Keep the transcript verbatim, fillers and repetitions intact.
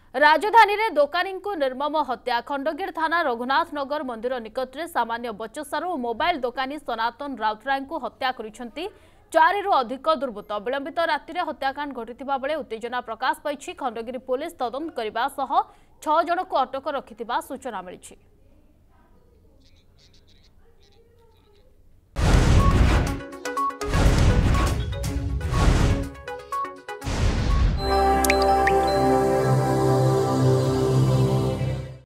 राजधानी रे दोकानी को निर्मम हत्या खंडगीर थाना रघुनाथ नगर मंदिर निकट में सामान्य बचसार और मोबाइल दोकानी सनातन राउतराय को हत्या करिसेंती चारि रु अधिक दुर्बृत्त। विलंबित राति में हत्याकांड घटिथिबा बेले उत्तेजना प्रकाश पाई खंडगीर पुलिस तदंत करने छह जन को अटक रखिथिबा सूचना मिली।